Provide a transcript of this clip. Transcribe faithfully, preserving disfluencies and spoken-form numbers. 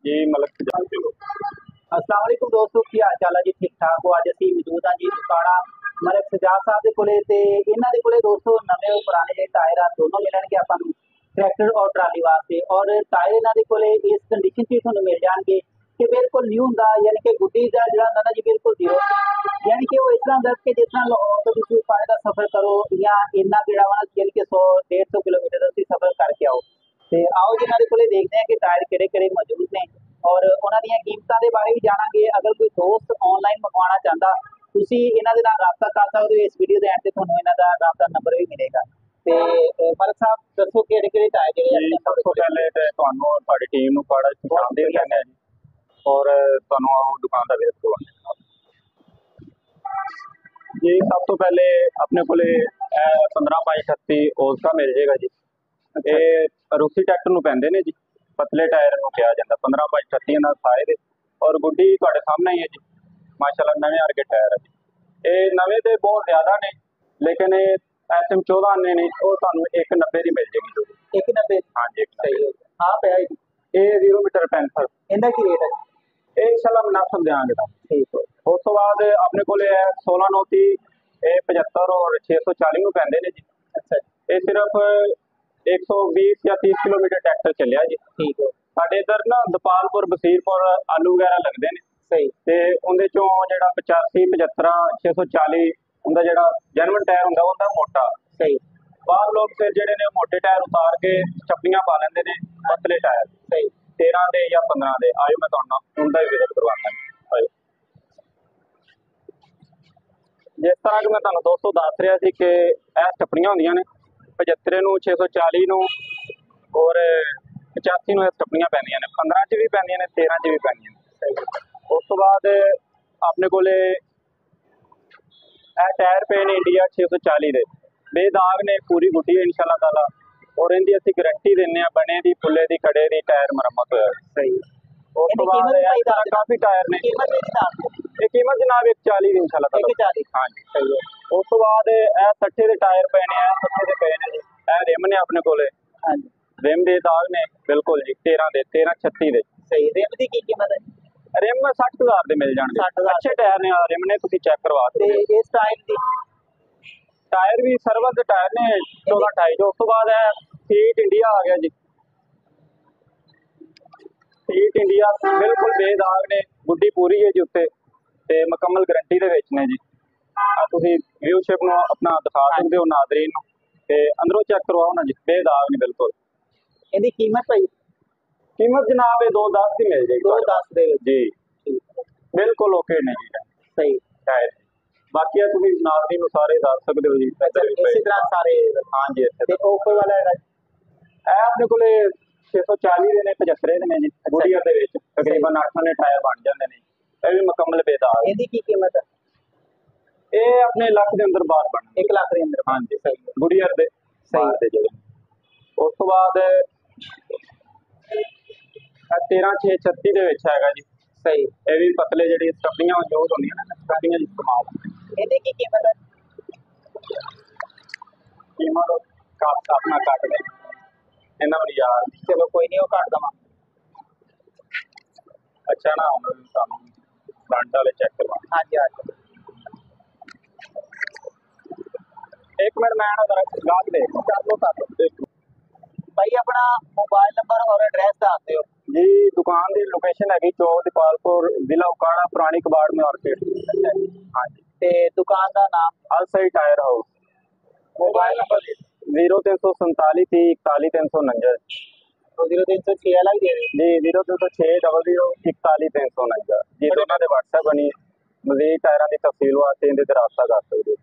जी मलक सजाद जी। अस्सलाम वालेकुम दोस्तों, की हाल चाल है जी? ठीक ठाक हो? अज असीं मौजूद हाँ जी दुकाना मलक सजाद साहब के कोले ते इन्हां दे कोले दोस्तों नवे और पुराने जे टायर आ दोनों मिलणगे आपां नूं ट्रैक्टर और ट्राली वास्ते। और टायर इन्हां दे कोले इस कंडीशन च तुहानूं मिल जाणगे कि बिल्कुल न्यू हुंदा, यानी कि गुड्डी दा जिहड़ा हुंदा ना जी बिल्कुल जीरो, यानी कि वो इस तरह हुंदा कि जिस तरह लाहौर तो तुसीं पानी दा सफर करो या इन्ना जेहड़ा वा यानी कि सौ डेढ़ सौ किलोमीटर तुसीं सफर करके आओ। ते आओ जी इन्हां दे कोले देखदे हां कि टायर किहड़े किहड़े मौजूद ने और उन्हां दीयां कीमतां दे बारे भी जाणांगे। अगर कोई दोस्त ऑनलाइन मंगवाउणा चाहुंदा तुसीं इन्हां दे नाल राबता कर सकदे हो। इस वीडियो दे एंड ते तुहानूं इन्हां दा राबता नंबर भी मिलेगा। ते मलक साहब दसो किहड़े किहड़े टायर जिहड़े जी सब तो पहले तो तुहानूं तुहाडी टीम नूं बड़ा पहचानदे कहने जी और तुहानूं आओ दुकान दा विजिट करवाने जी। सब तो पहले अपने कोले पंद्रह बाई अठत्ती ओस का मिल जाएगा जी। ये रूसी ट्रैक्टर नूं पैंदे ने जी, पतले टायर नूं कहा जाता। पंद्रह बाई अठत्ती इन्हां सारे दे और गुड्डी तुहाडे सामने ही है जी। माशाअल्लाह नवे वर्गे टायर है जी। ये नवे तो बहुत ज्यादा ने लेकिन एस एम चौदह आने ने वो तुहानूं एक नब्बे की मिल जाएगी। एक नब्बे हाँ जी सही हो गया। हाँ पे ये जीरो मीटर पेंसिल इनका की रेट है? ये इंशाल्लाह मुनासिब देंगे तुहानूं। ठीक है। उस तो बाद अपने को सोलह नौ ती पचहत्तर और छे सौ चाली में पैंदे ने जी। अच्छा ये सिर्फ एक सौ बीस या तीस किलोमीटर ट्रैक्टर चलिया जी। ठीक है। साडे इधर ना दपालपुर बसीरपुर आलू वगैरह लगते हैं सही ते उहदे चों जिहड़ा पचासी पचहत्तर छे सौ चाली उनका जिहड़ा जैनवन टायर हुंदा उहदा मोटा सही। बाहर लोग फिर जिहड़े ने मोटे टायर उतार के चप्पियां पा लेंदे ने पतले टायर सही तेरह दे या पंद्रह दे। आयो मैं तुहानूं उनका भी विजिट करवाना है। जिस तरह कि मैं तुहानूं दोस्तों दस रहा सी कि यह स्टप्पनियां होंदियां ने पचहत्तर नूं छे सौ चाली नूं और पचासी नूं स्टप्पनियां पैंदियां ने, पंद्रह च भी पैंदियां ने, तेरह च भी पैंदियां ने। उस तो बाद अपने कोले यह टायर पे ने इंडिया छे सौ चाली दे बेदाग ने, पूरी गुड्डी है इंशाअल्लाह ताला और इनकी असीं गारंटी दिंदे हां बने दी फुल्ले दी खड़े दी टायर मरम्मत होया। सही। उस तो बाद इस तरह काफी टायर ने। कीमत मेरी दास ये कीमत जनाब एक चाली दी इंशाअल्लाह ताला। एक चाली हाँ जी सही है। उस तो बाद यह सट्ठे के टायर पे ने, सट्ठे के पे ने जी। यह रिम ने अपने कोले। हाँ जी रिम दे दाग ने बिल्कुल जी तेरह दे तेरह छत्ती दे। सही। रिम की की कीमत है? रिम सठ हजार दे मिल जाएंगे। साठ हज़ार अच्छे टायर ने रिम ने, तुसीं चेक करवा ते सकते इस टाइम दी टायर भी सर्वर के टायर ने चौदह अठाई जो। उस तो बाद है सीट इंडिया आ गया जी। सीट इंडिया बिल्कुल बेदाग ने, गुड्डी पूरी है जी उत्ते ते मुकम्मल गारंटी दे विच ने जी। आ तुसीं व्यूशिप नूं अपना दिखा सकदे हो नाज़रीन नूं ते अंदरों चेक करवाओ ना जी, बेदाग ने बिल्कुल। इहदी कीमत भाई? कीमत जनाब दो दस की मिल जाएगी। दो दस दे जी बिल्कुल ओके ने जी सही। टायर। बाकी तुम नाज़रीन नूं सारे दस सकते हो जी। इसी तरह सारे हाँ जी। ते ऊपर वाला है अपने को छे सौ चाली के ने, पचहत्तर के ने जी। गुड़िया दे विच तकरीबन अठ ने टायर बन जाते हैं। यह भी मुकम्मल बेदाग। इहदी की कीमत है? ये अपने लख के अंदर बाहर बन एक लाख के अंदर। हाँ जी सही। गुड़िया दे बाहर दे जो। उस तो बाद तेरह छे छत्ती दे विच हैगा जी। सही। ये भी पतले जिहड़ी स्टप्पियां यूज होंदियां ने, स्टप्पियां दा इस्तेमाल। इहदी की कीमत है? कीमत काट अपना काट दे इन्हां दी यार। चलो कोई नहीं, वो काट दवा। अच्छा ना हम तुहानूं फ्रंट वाले चेक करवा। हाँ जी हाँ जी। एक मिनट मैं ना जरा गाहक दे कर लो कर लो भाई। अपना मोबाइल नंबर और एड्रैस दस दिओ जी। दुकान की लोकेशन हैगी चौक दीपालपुर, जिला उकाड़ा, पुरानी कबाड़ मार्केट। हाँ जी। ते दुकान का नाम? Al Sahi tyre house. Mobile number zero तीन सौ संताली तीह इकताली तीन सौ उनंजा जीरो तीन सौ छे वाला भी दे जी। जीरो तीन सौ छे डबल जीरो इकताली तीन सौ उनंजा जी। दोनों के व्हाट्सएप बनी मजीद टायरों की तफसील वास्ते इनके राबता कर सकते हो।